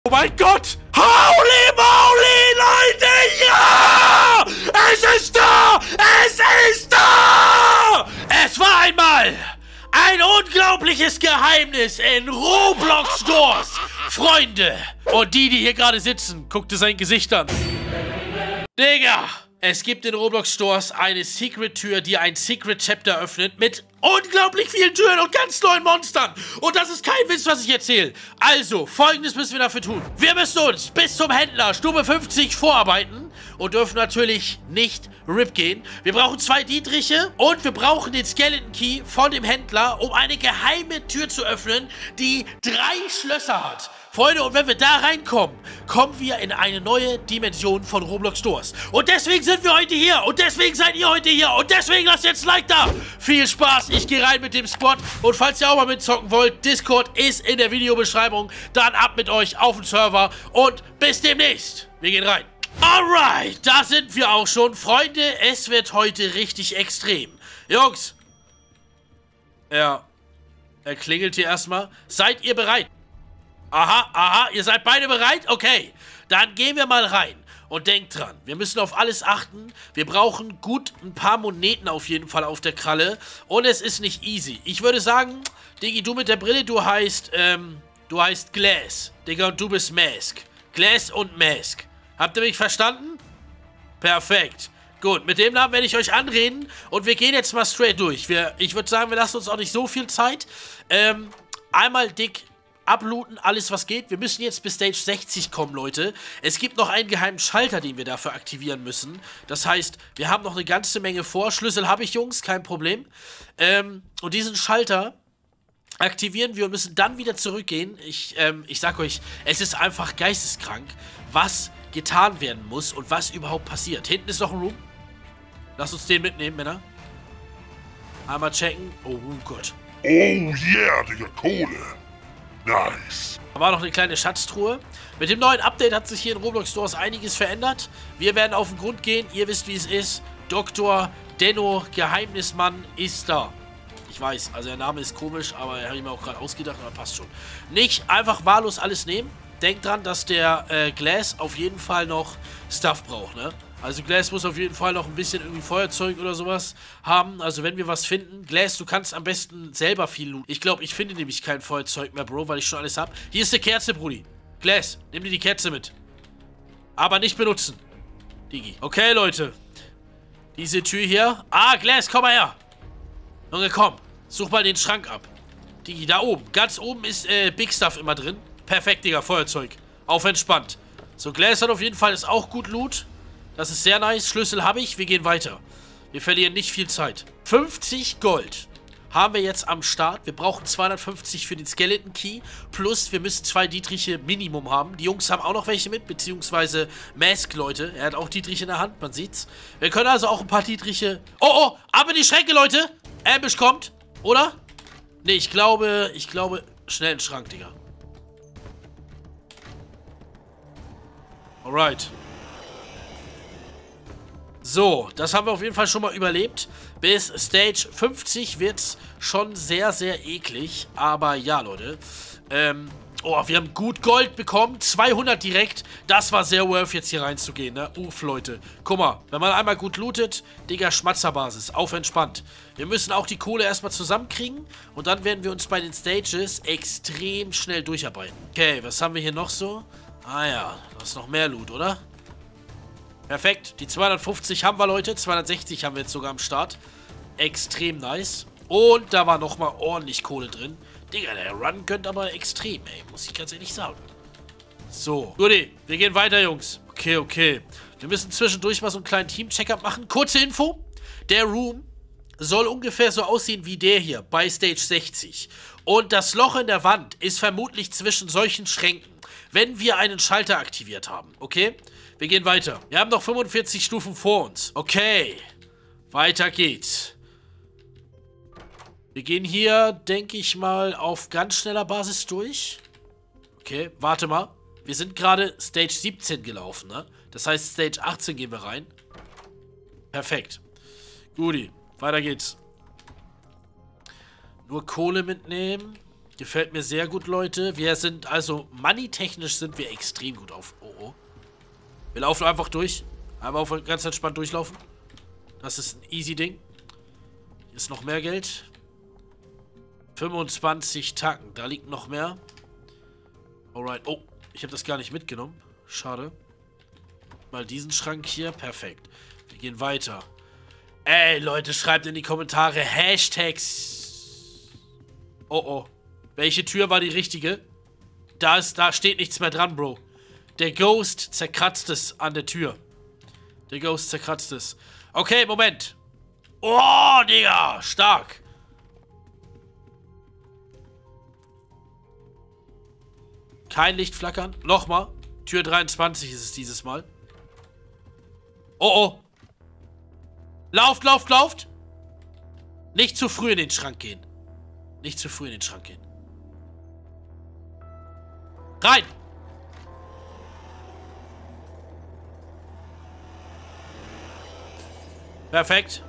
Oh mein Gott! Holy moly, Leute! Ja! Es ist da! Es ist da! Es war einmal ein unglaubliches Geheimnis in Roblox Stores. Freunde! Und die hier gerade sitzen, guckte sein Gesicht an. Digga! Es gibt in Roblox Stores eine Secret-Tür, die ein Secret-Chapter öffnet mit unglaublich vielen Türen und ganz neuen Monstern. Und das ist kein Witz, was ich erzähle. Also, Folgendes müssen wir dafür tun. Wir müssen uns bis zum Händler Stufe 50 vorarbeiten und dürfen natürlich nicht RIP gehen. Wir brauchen 2 Dietriche und wir brauchen den Skeleton Key von dem Händler, um eine geheime Tür zu öffnen, die 3 Schlösser hat. Freunde, und wenn wir da reinkommen, kommen wir in eine neue Dimension von Roblox Stores. Und deswegen sind wir heute hier. Und deswegen seid ihr heute hier. Und deswegen lasst jetzt ein Like da. Viel Spaß. Ich gehe rein mit dem Squad. Und falls ihr auch mal mitzocken wollt, Discord ist in der Videobeschreibung. Dann ab mit euch auf den Server. Und bis demnächst. Wir gehen rein. Alright, da sind wir auch schon. Freunde, es wird heute richtig extrem. Jungs. Ja. Er klingelt hier erstmal. Seid ihr bereit? Aha, ihr seid beide bereit? Okay, dann gehen wir mal rein. Und denkt dran, wir müssen auf alles achten. Wir brauchen gut ein paar Moneten auf jeden Fall auf der Kralle. Und es ist nicht easy. Ich würde sagen, Diggi, du mit der Brille, du heißt Glass. Digga, und du bist Mask. Glass und Mask. Habt ihr mich verstanden? Perfekt. Gut, mit dem Namen werde ich euch anreden. Und wir gehen jetzt mal straight durch. Ich würde sagen, wir lassen uns auch nicht so viel Zeit. Einmal dick ablooten, alles was geht. Wir müssen jetzt bis Stage 60 kommen, Leute. Es gibt noch einen geheimen Schalter, den wir dafür aktivieren müssen. Das heißt, wir haben noch eine ganze Menge vor. Schlüssel habe ich, Jungs, kein Problem. Und diesen Schalter aktivieren wir und müssen dann wieder zurückgehen. Ich sag euch, es ist einfach geisteskrank, was getan werden muss und was überhaupt passiert. Hinten ist noch ein Room. Lasst uns den mitnehmen, Männer. Einmal checken. Oh Gott. Oh yeah, Digga, Kohle. Nice. Da war noch eine kleine Schatztruhe. Mit dem neuen Update hat sich hier in Roblox Stores einiges verändert. Wir werden auf den Grund gehen. Ihr wisst, wie es ist. Dr. Denno, Geheimnismann, ist da. Ich weiß, also der Name ist komisch, aber er hat ich mir auch gerade ausgedacht, aber passt schon. Nicht einfach wahllos alles nehmen. Denkt dran, dass der Glass auf jeden Fall noch Stuff braucht, ne? Also Glass muss auf jeden Fall noch ein bisschen irgendwie Feuerzeug oder sowas haben. Also wenn wir was finden. Glass, du kannst am besten selber viel looten. Ich glaube, ich finde nämlich kein Feuerzeug mehr, Bro, weil ich schon alles habe. Hier ist eine Kerze, Brudi. Glass, nimm dir die Kerze mit. Aber nicht benutzen. Digi. Okay, Leute. Diese Tür hier. Ah, Glass, komm mal her. Junge, komm. Such mal den Schrank ab. Digi, da oben. Ganz oben ist Big Stuff immer drin. Perfekt, Digga, Feuerzeug. Auf entspannt. So, Glass hat auf jeden Fall ist auch gut Loot. Das ist sehr nice. Schlüssel habe ich. Wir gehen weiter. Wir verlieren nicht viel Zeit. 50 Gold haben wir jetzt am Start. Wir brauchen 250 für den Skeleton Key. Plus, wir müssen 2 Dietriche Minimum haben. Die Jungs haben auch noch welche mit. Beziehungsweise Mask, Leute. Er hat auch Dietrich in der Hand. Man sieht's. Wir können also auch ein paar Dietriche... Oh, ab in die Schränke, Leute. Ambush kommt. Oder? Ne, ich glaube... Schnell in den Schrank, Digga. Alright. So, das haben wir auf jeden Fall schon mal überlebt. Bis Stage 50 wird es schon sehr, sehr eklig. Aber ja, Leute. Oh, wir haben gut Gold bekommen. 200 direkt. Das war sehr worth, jetzt hier reinzugehen, ne? Uff, Leute. Guck mal, wenn man einmal gut lootet, Digga, Schmatzerbasis. Auf entspannt. Wir müssen auch die Kohle erstmal zusammenkriegen. Und dann werden wir uns bei den Stages extrem schnell durcharbeiten. Okay, was haben wir hier noch so? Ah ja, da ist noch mehr Loot, oder? Perfekt, die 250 haben wir, Leute. 260 haben wir jetzt sogar am Start. Extrem nice. Und da war nochmal ordentlich Kohle drin. Digga, der Run gönnt aber extrem, ey. Muss ich ganz ehrlich sagen. So, Guti, wir gehen weiter, Jungs. Okay. Wir müssen zwischendurch mal so einen kleinen Team-Check-up machen. Kurze Info. Der Room soll ungefähr so aussehen wie der hier bei Stage 60. Und das Loch in der Wand ist vermutlich zwischen solchen Schränken, wenn wir einen Schalter aktiviert haben. Okay? Wir gehen weiter. Wir haben noch 45 Stufen vor uns. Okay. Weiter geht's. Wir gehen hier, denke ich mal, auf ganz schneller Basis durch. Okay, warte mal. Wir sind gerade Stage 17 gelaufen, ne? Das heißt, Stage 18 gehen wir rein. Perfekt. Guti, weiter geht's. Nur Kohle mitnehmen. Gefällt mir sehr gut, Leute. Wir sind, also money-technisch sind wir extrem gut auf. Oh, oh. Wir laufen einfach durch. Einmal auf ganz entspannt durchlaufen. Das ist ein easy Ding. Hier ist noch mehr Geld. 25 Tacken. Da liegt noch mehr. Alright. Oh, ich habe das gar nicht mitgenommen. Schade. Mal diesen Schrank hier. Perfekt. Wir gehen weiter. Ey, Leute, schreibt in die Kommentare Hashtags. Oh, oh. Welche Tür war die richtige? Da steht nichts mehr dran, Bro. Der Ghost zerkratzt es an der Tür. Der Ghost zerkratzt es. Okay, Moment. Oh, Digga. Stark. Kein Licht flackern. Nochmal. Tür 23 ist es dieses Mal. Oh, oh. Lauft, lauft, lauft. Nicht zu früh in den Schrank gehen. Nicht zu früh in den Schrank gehen. Rein! Perfekt.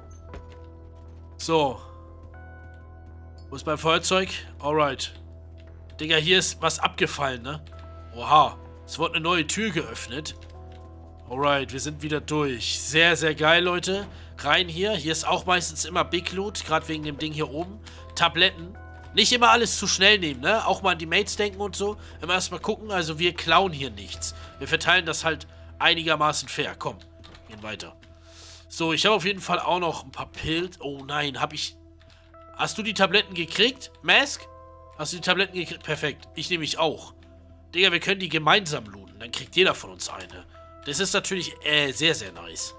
So. Wo ist mein Feuerzeug? Alright. Digga, hier ist was abgefallen, ne? Oha. Es wurde eine neue Tür geöffnet. Alright, wir sind wieder durch. Sehr, sehr geil, Leute. Rein hier. Hier ist auch meistens immer Big Loot. Gerade wegen dem Ding hier oben. Tabletten. Nicht immer alles zu schnell nehmen, ne? Auch mal an die Mates denken und so. Immer erstmal gucken. Also wir klauen hier nichts. Wir verteilen das halt einigermaßen fair. Komm, gehen weiter. So, ich habe auf jeden Fall auch noch ein paar Pilze. Oh nein, habe ich... Hast du die Tabletten gekriegt? Mask? Hast du die Tabletten gekriegt? Perfekt. Ich nehme mich auch. Digga, wir können die gemeinsam looten. Dann kriegt jeder von uns eine. Das ist natürlich sehr, sehr nice.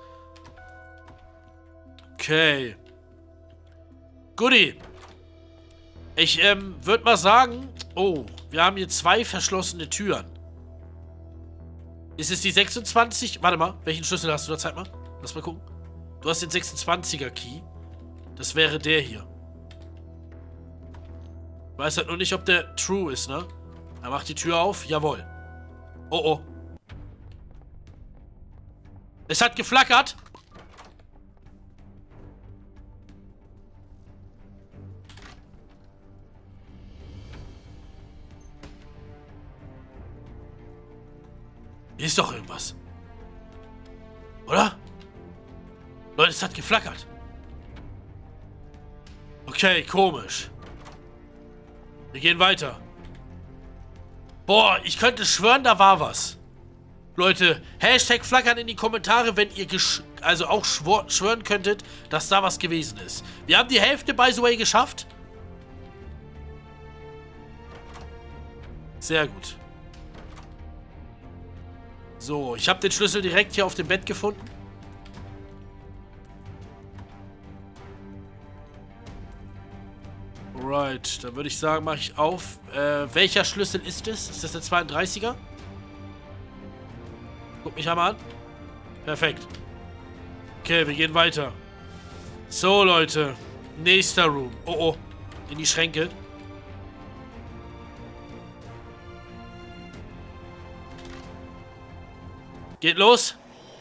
Okay. Goodie. Ich würde mal sagen... Oh, wir haben hier 2 verschlossene Türen. Ist es die 26? Warte mal, welchen Schlüssel hast du da? Zeig mal. Lass mal gucken. Du hast den 26er Key. Das wäre der hier. Ich weiß halt nur nicht, ob der true ist, ne? Er macht die Tür auf. Jawohl. Oh, oh. Es hat geflackert. Hier ist doch irgendwas. Oder? Leute, es hat geflackert. Okay, komisch. Wir gehen weiter. Boah, ich könnte schwören, da war was. Leute, Hashtag flackern in die Kommentare, wenn ihr also auch schwören könntet, dass da was gewesen ist. Wir haben die Hälfte, by the way, geschafft. Sehr gut. So, ich habe den Schlüssel direkt hier auf dem Bett gefunden. Alright, dann würde ich sagen, mache ich auf. Welcher Schlüssel ist es? Ist das der 32er? Guck mich einmal an. Perfekt. Okay, wir gehen weiter. So, Leute. Nächster Room. Oh, oh. In die Schränke. Geht los.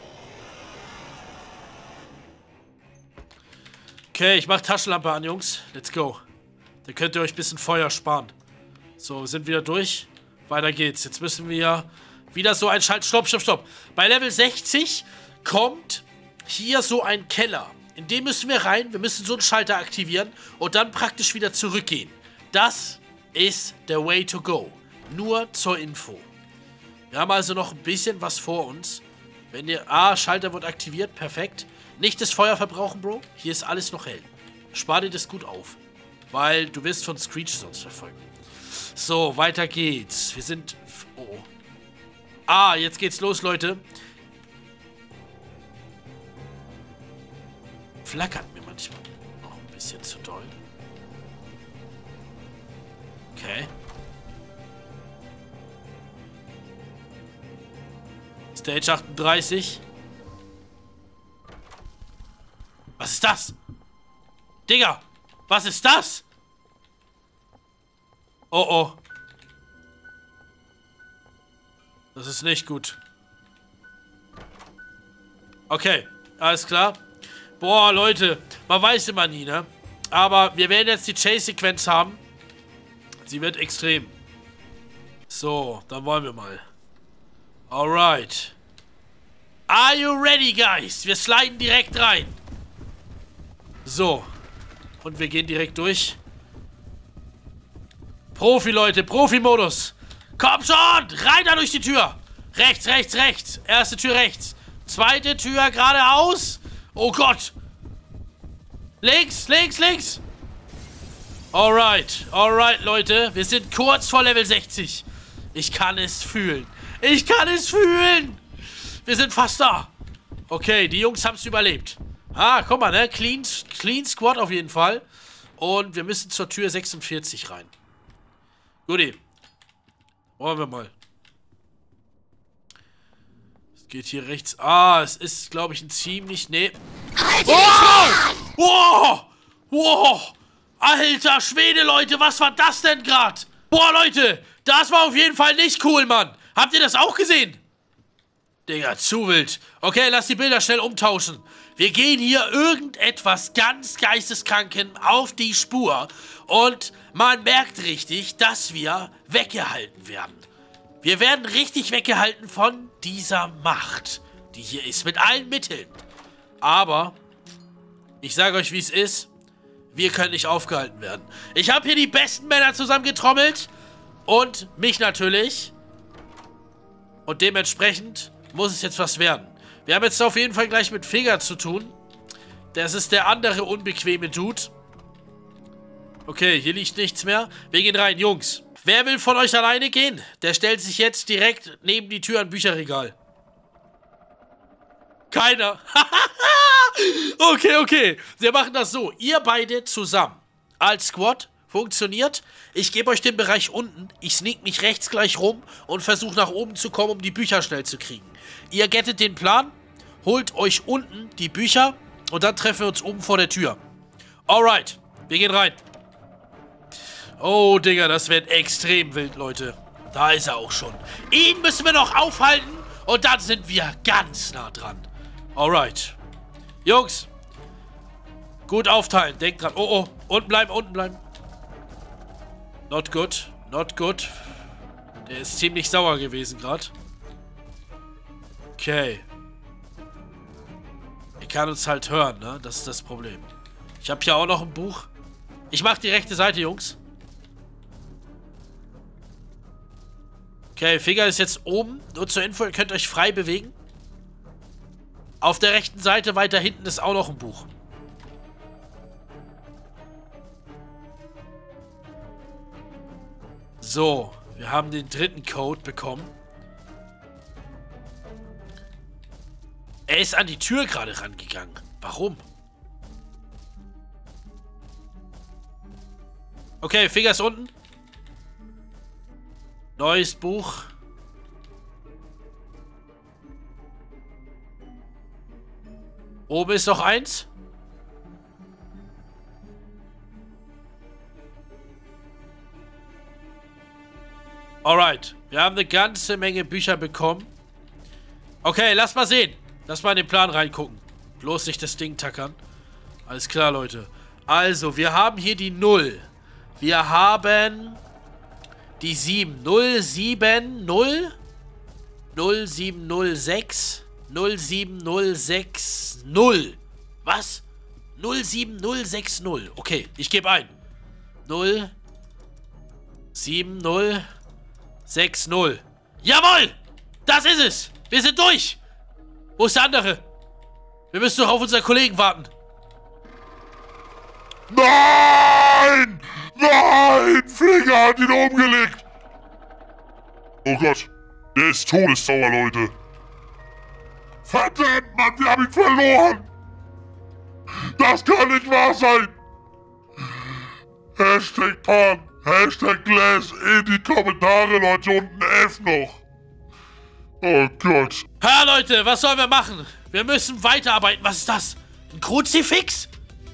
Okay, ich mache Taschenlampe an, Jungs. Let's go. Da könnt ihr euch ein bisschen Feuer sparen. So, sind wieder durch. Weiter geht's. Jetzt müssen wir wieder so ein Schalt... Stopp, stopp, stopp. Bei Level 60 kommt hier so ein Keller. In den müssen wir rein. Wir müssen so einen Schalter aktivieren und dann praktisch wieder zurückgehen. Das ist der Way to go. Nur zur Info. Wir haben also noch ein bisschen was vor uns. Wenn ihr... Ah, Schalter wird aktiviert. Perfekt. Nicht das Feuer verbrauchen, Bro. Hier ist alles noch hell. Spar dir das gut auf. Weil du wirst von Screech sonst verfolgt. So, weiter geht's. Wir sind... Oh, oh. Ah, jetzt geht's los, Leute. Flackert mir manchmal noch ein bisschen zu doll. Okay. Stage 38. Was ist das? Digga! Was ist das? Oh, oh. Das ist nicht gut. Okay, alles klar. Boah, Leute, man weiß immer nie, ne? Aber wir werden jetzt die Chase-Sequenz haben. Sie wird extrem. So, dann wollen wir mal. Alright. Are you ready, guys? Wir sliden direkt rein. So. Und wir gehen direkt durch. Profi, Leute. Profi-Modus. Komm schon! Rein da durch die Tür! Rechts, rechts, rechts. Erste Tür rechts. Zweite Tür geradeaus. Oh Gott. Links, links, links. Alright, alright, Leute. Wir sind kurz vor Level 60. Ich kann es fühlen. Ich kann es fühlen. Wir sind fast da. Okay, die Jungs haben es überlebt. Ah, guck mal, ne? Clean Squad auf jeden Fall. Und wir müssen zur Tür 46 rein. Guti. Wollen wir mal. Es geht hier rechts. Ah, es ist, glaube ich, ein ziemlich... Nee. Wow! Wow! Wow! Alter Schwede, Leute, was war das denn gerade? Boah, Leute, das war auf jeden Fall nicht cool, Mann. Habt ihr das auch gesehen? Digga, zu wild. Okay, lass die Bilder schnell umtauschen. Wir gehen hier irgendetwas ganz Geisteskranken auf die Spur. Und man merkt richtig, dass wir weggehalten werden. Wir werden richtig weggehalten von dieser Macht, die hier ist, mit allen Mitteln. Aber, ich sage euch, wie es ist. Wir können nicht aufgehalten werden. Ich habe hier die besten Männer zusammengetrommelt. Und mich natürlich. Und dementsprechend muss es jetzt was werden. Wir haben jetzt auf jeden Fall gleich mit Finger zu tun. Das ist der andere unbequeme Dude. Okay, hier liegt nichts mehr. Wir gehen rein, Jungs. Wer will von euch alleine gehen? Der stellt sich jetzt direkt neben die Tür an Bücherregal. Keiner. Okay, okay. Wir machen das so. Ihr beide zusammen. Als Squad. Funktioniert. Ich gebe euch den Bereich unten. Ich sneak mich rechts gleich rum und versuche nach oben zu kommen, um die Bücher schnell zu kriegen. Ihr gettet den Plan. Holt euch unten die Bücher. Und dann treffen wir uns oben vor der Tür. Alright. Wir gehen rein. Oh, Digga, das wird extrem wild, Leute. Da ist er auch schon. Ihn müssen wir noch aufhalten. Und dann sind wir ganz nah dran. Alright. Jungs. Gut aufteilen. Denkt dran. Oh, oh. Unten bleiben, unten bleiben. Not good. Not good. Der ist ziemlich sauer gewesen gerade. Okay. Er kann uns halt hören, ne? Das ist das Problem. Ich habe hier auch noch ein Buch. Ich mache die rechte Seite, Jungs. Okay, Finger ist jetzt oben. Nur zur Info, ihr könnt euch frei bewegen. Auf der rechten Seite weiter hinten ist auch noch ein Buch. So, wir haben den dritten Code bekommen. Er ist an die Tür gerade rangegangen. Warum? Okay, Finger ist unten. Neues Buch. Oben ist noch eins. Alright. Wir haben eine ganze Menge Bücher bekommen. Okay, lass mal sehen. Lass mal in den Plan reingucken. Bloß nicht das Ding tackern. Alles klar, Leute. Also, wir haben hier die 0. Wir haben die 7. 070 0706 07060. Was? 07060. Okay, ich gebe ein. 07060. Jawohl! Das ist es! Wir sind durch! Wo ist der andere? Wir müssen doch auf unseren Kollegen warten. Nein! Nein! Finger hat ihn umgelegt! Oh Gott, der ist todessauer, Leute. Verdammt, Mann, wir haben ihn verloren! Das kann nicht wahr sein! Hashtag Pan, Hashtag Glass in die Kommentare, Leute, und ein F noch. Oh Gott. Ha, Leute, was sollen wir machen? Wir müssen weiterarbeiten. Was ist das? Ein Kruzifix?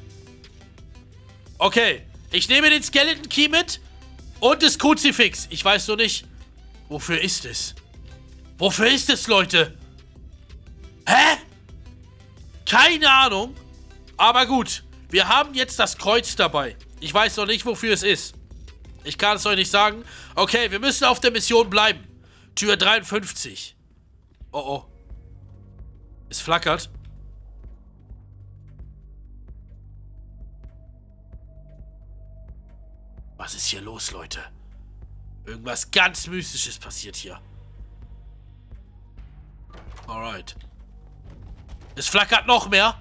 Okay, ich nehme den Skeleton Key mit und das Kruzifix. Ich weiß nur nicht, wofür ist es? Wofür ist es, Leute? Hä? Keine Ahnung. Aber gut, wir haben jetzt das Kreuz dabei. Ich weiß noch nicht, wofür es ist. Ich kann es euch nicht sagen. Okay, wir müssen auf der Mission bleiben. Tür 53. Oh, oh. Es flackert. Was ist hier los, Leute? Irgendwas ganz Mystisches passiert hier. Alright. Es flackert noch mehr.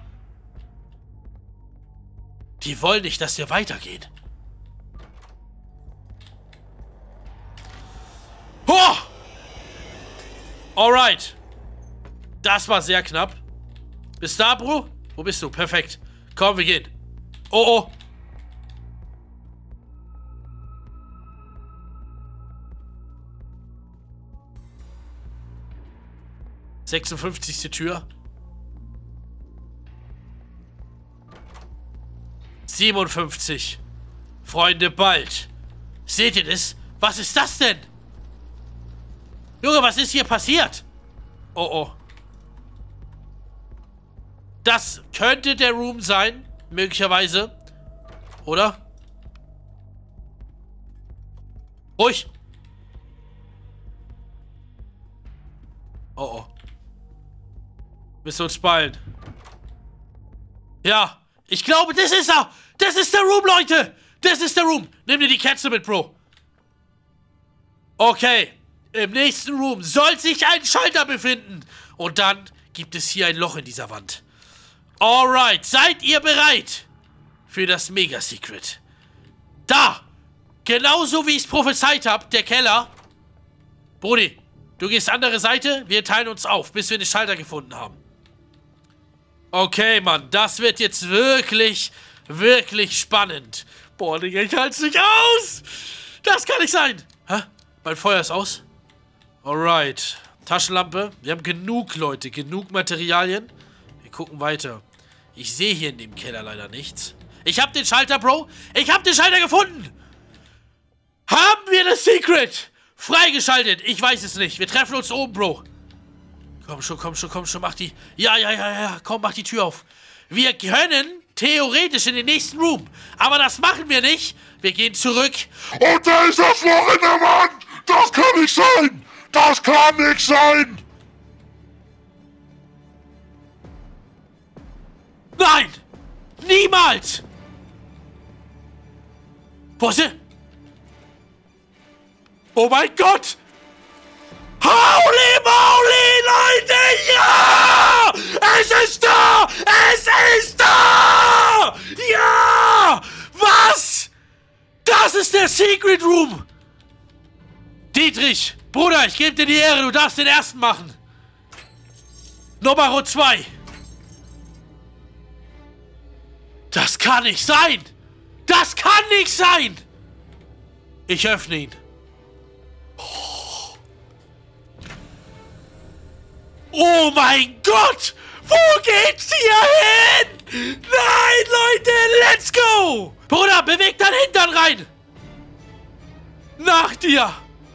Die wollen nicht, dass wir weitergehen. Oh! Alright. Das war sehr knapp. Bist du da, Bro? Wo bist du? Perfekt. Komm, wir gehen. Oh, oh. ...56. Tür. 57. Freunde, bald. Seht ihr das? Was ist das denn? Junge, was ist hier passiert? Oh, oh. Das könnte der Room sein. Möglicherweise. Oder? Ruhig. Oh, oh. Müssen uns spalten. Ja. Ich glaube, das ist er. Das ist der Room, Leute. Das ist der Room. Nimm dir die Kerze mit, Bro. Okay. Im nächsten Room soll sich ein Schalter befinden. Und dann gibt es hier ein Loch in dieser Wand. Alright. Seid ihr bereit für das Mega-Secret? Da. Genauso wie ich es prophezeit habe. Der Keller. Brudi, du gehst andere Seite. Wir teilen uns auf, bis wir den Schalter gefunden haben. Okay, Mann, das wird jetzt wirklich, wirklich spannend. Boah, Digga, ich halte es nicht aus. Das kann nicht sein. Hä? Mein Feuer ist aus. Alright. Taschenlampe. Wir haben genug, Leute, genug Materialien. Wir gucken weiter. Ich sehe hier in dem Keller leider nichts. Ich habe den Schalter, Bro. Ich habe den Schalter gefunden. Haben wir das Secret freigeschaltet? Ich weiß es nicht. Wir treffen uns oben, Bro. Komm schon, komm schon, komm schon, mach die... Ja, komm, mach die Tür auf. Wir können theoretisch in den nächsten Room, aber das machen wir nicht. Wir gehen zurück. Und da ist das Loch in der Wand! Das kann nicht sein! Das kann nicht sein! Nein! Niemals! Wo ist sie? Oh mein Gott! Holy moly, Leute! Ja! Es ist da! Es ist da! Ja! Was? Das ist der Secret Room! Dietrich, Bruder, ich gebe dir die Ehre, du darfst den ersten machen. Nummer 2. Das kann nicht sein! Das kann nicht sein! Ich öffne ihn. Oh mein Gott! Wo geht's hier hin? Nein, Leute, let's go! Bruder, beweg dein Hintern rein! Nach dir!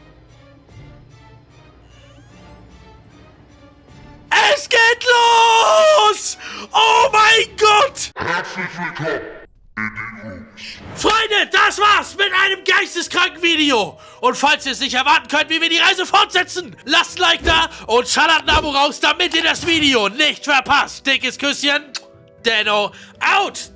Es geht los! Oh mein Gott! Herzlich willkommen in den Rooms. Freunde, das war's mit einem geisteskranken Video. Und falls ihr es nicht erwarten könnt, wie wir die Reise fortsetzen, lasst ein Like da und schallert ein Abo raus, damit ihr das Video nicht verpasst. Dickes Küsschen, Denno, out!